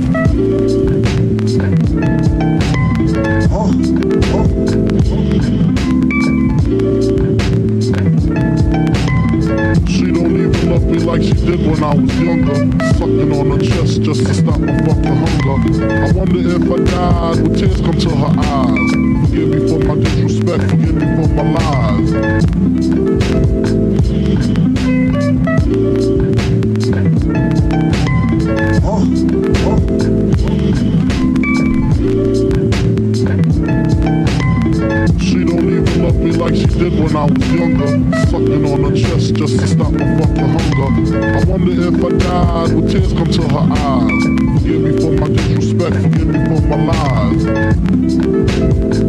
She don't even love me like she did when I was younger. Sucking on her chest just to stop my fucking hunger. I wonder if I died, would tears come to her eyes? Forgive me for my disrespect, forgive me for my lies. She don't even love me like she did when I was younger. Sucking on her chest just to stop my fucking hunger. I wonder if I died, would tears come to her eyes? Forgive me for my disrespect, forgive me for my lies.